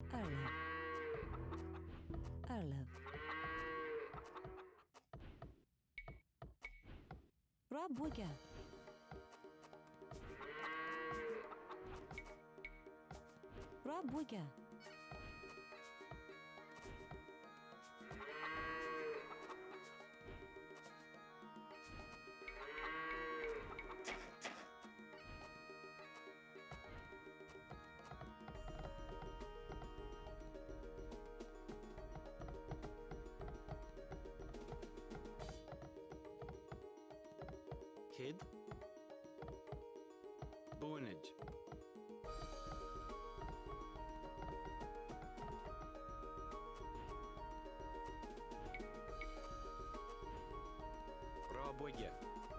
Arlev. Arlev. Rabuga. Rabuga. Kid Bonage Raboge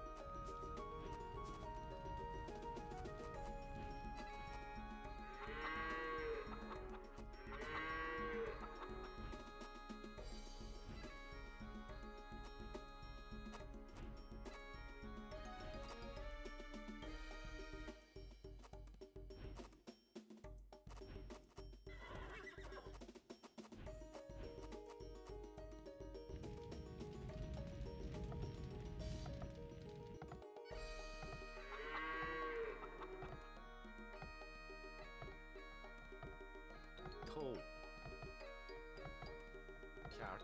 Toe Chart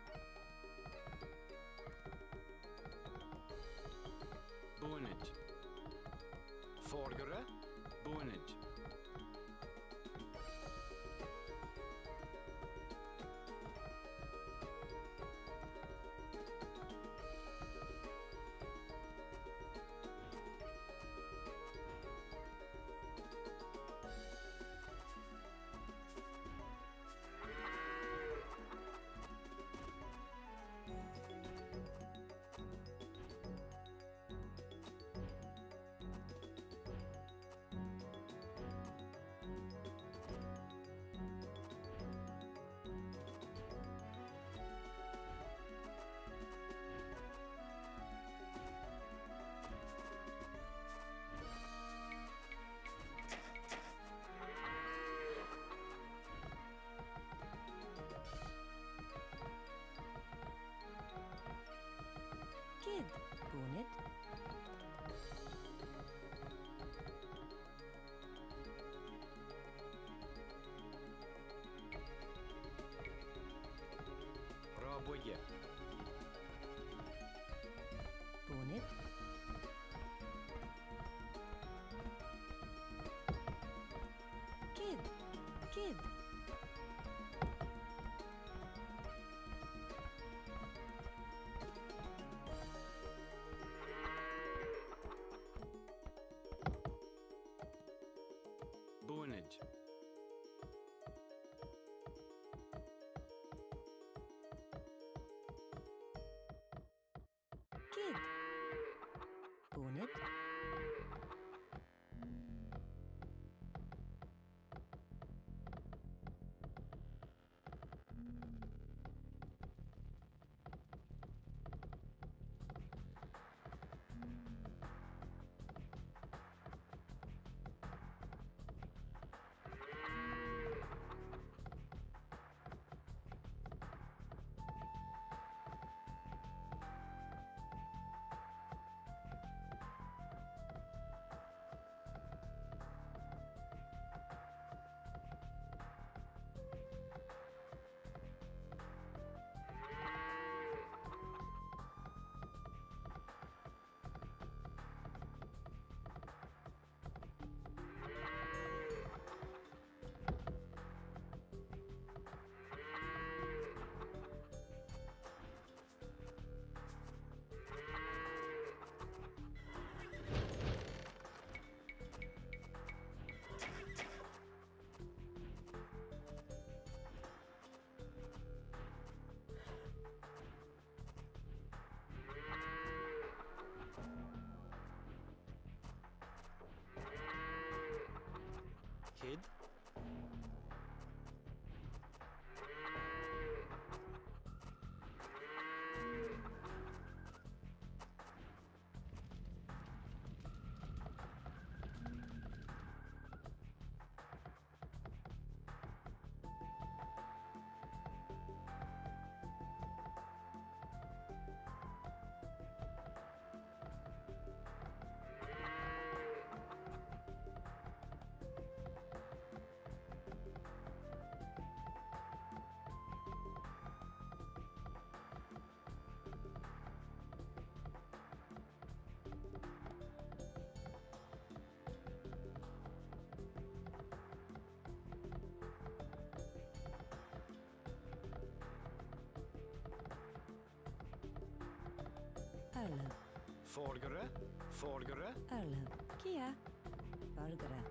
Bonage Forgere Bonage Kid. Bonnet. Raboge Bonnet. Kid. Kid. Bonage Kid. Bonnet. Arlöv. Forgere. Forgere. Arlöv. Kia. Vargara.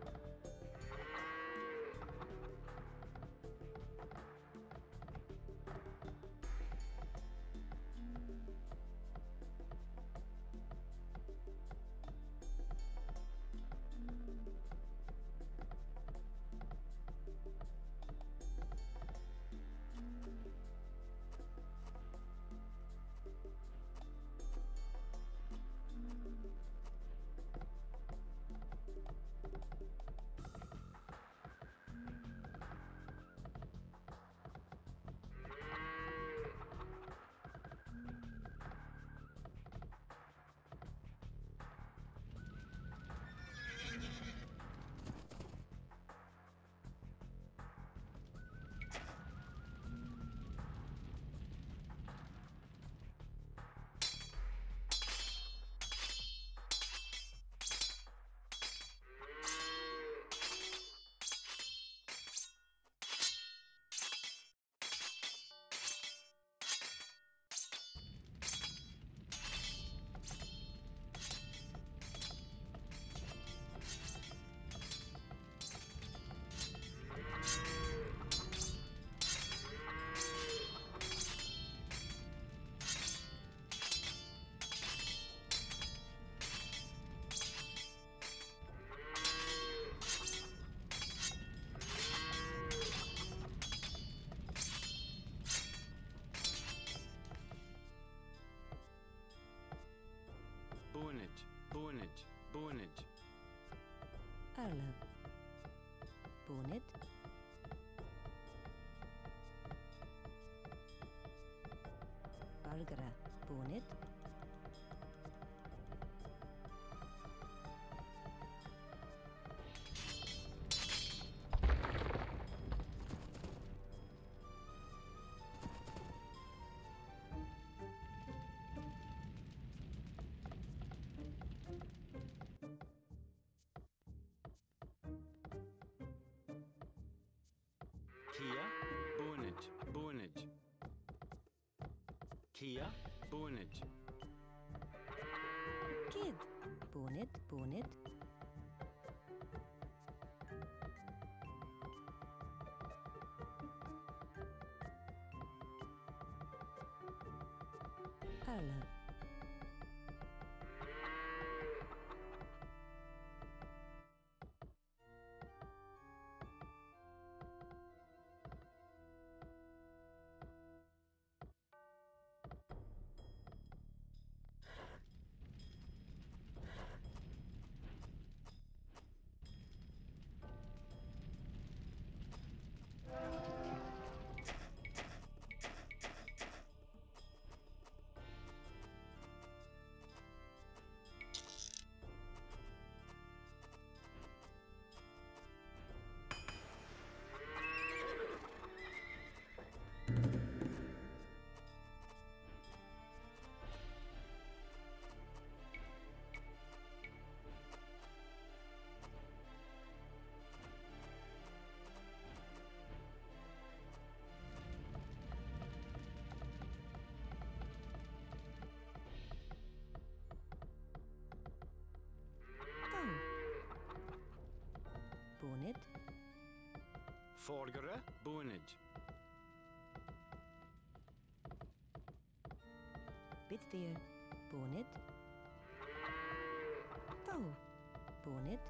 Bonage. Bonage. Bonage. Arlöv. Bonnet. Vargara. Bonnet. Kia. Bonage. Bonage. Kia. Bonage. Kid. Bonnet. Bonnet. Arlöv. Tau. Bonnet. Forgere. Bonage. Bitsteer. Bonnet. Tau. Bonnet.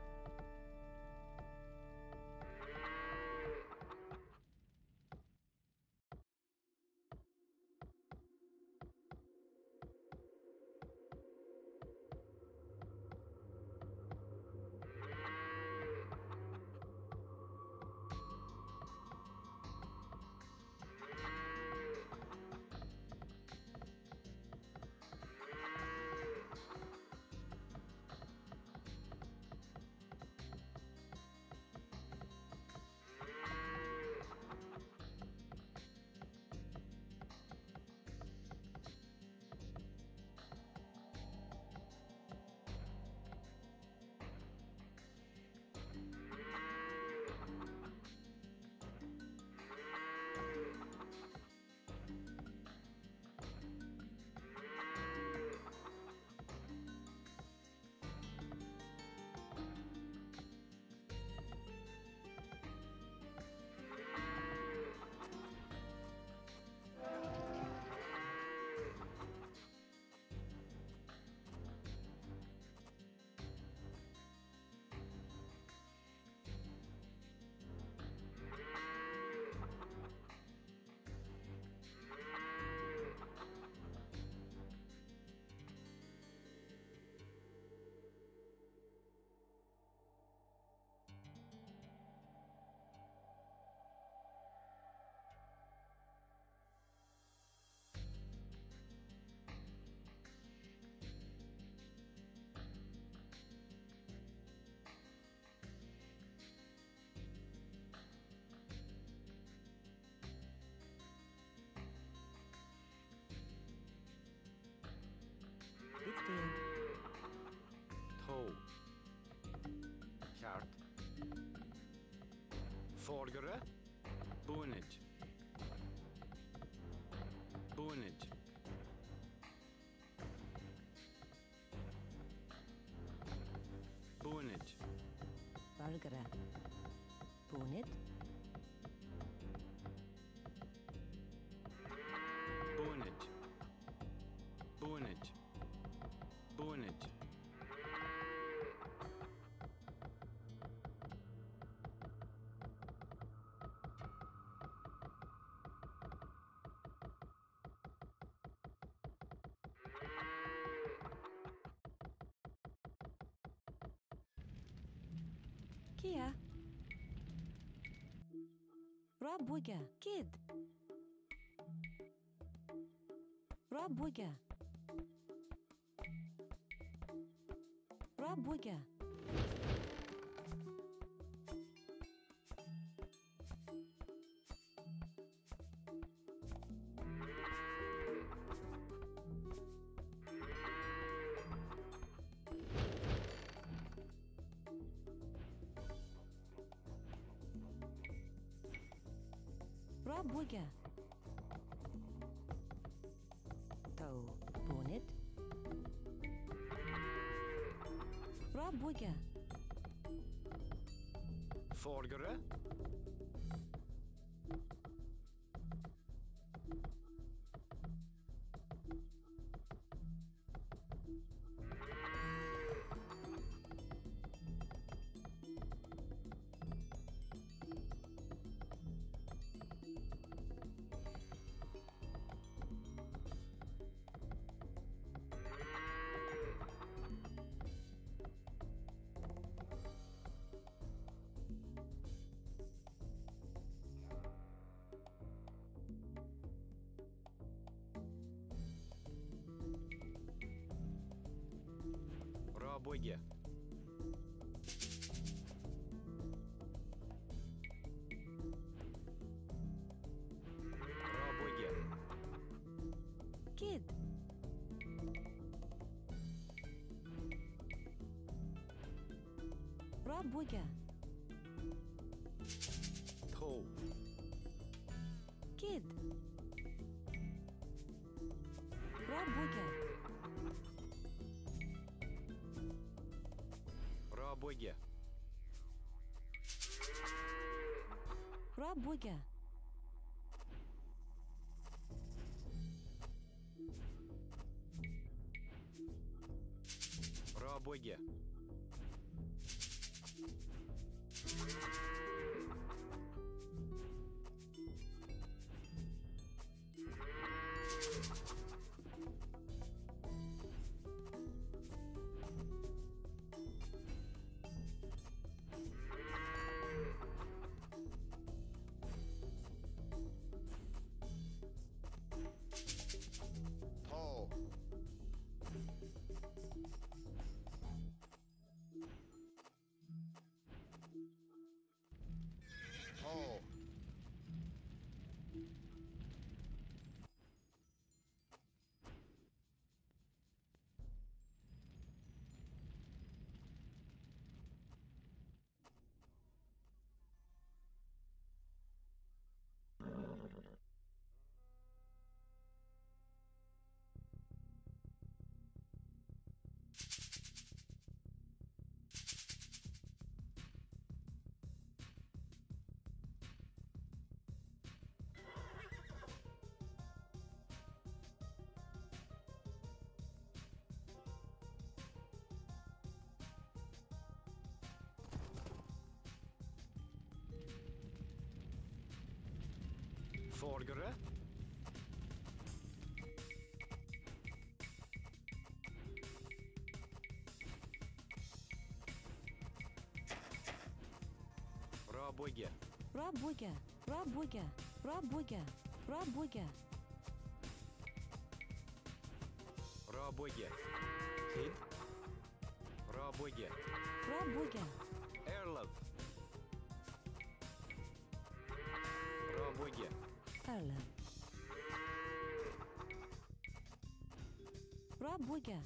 Vordere. Bonage. Bonage. Bonage. Vargara. Bonnet. Bonage. Bonage. Bonage. Kia. Rabuga. Kid. Rabuga. Rabuga. Rabuga. Tau. Bonnet. Rabuga. Vordere. Рабоге. Рабоге. Kid. Rabuga. Тхоу. Kid. Rabuga. Рабоге. Rabuga. Рабоге. Тхоу. Тхоу. Vordere. Рабоге. Rabuga. Rabuga. Rabuga. Rabuga. Рабоге. Хит. Рабоге. Rabuga. Эрлов. Рабоге. Arla. Rabuga.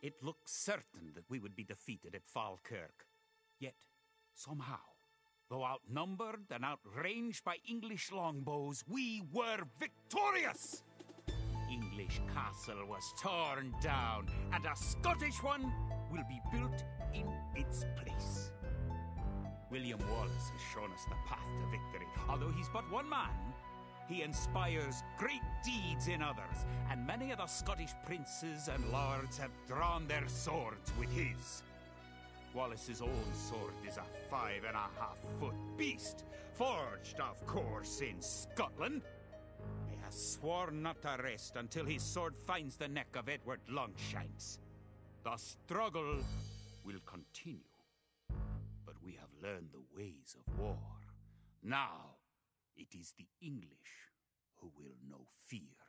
It looked certain that we would be defeated at Falkirk. Yet, somehow, though outnumbered and outranged by English longbows, we were victorious! English castle was torn down, and a Scottish one will be built in its place. William Wallace has shown us the path to victory. Although he's but one man, he inspires great deeds in others, and many of the Scottish princes and lords have drawn their swords with his. Wallace's own sword is a 5.5-foot beast, forged, of course, in Scotland. He has sworn not to rest until his sword finds the neck of Edward Longshanks. The struggle will continue, but we have learned the ways of war. Now, it is the English who will know fear.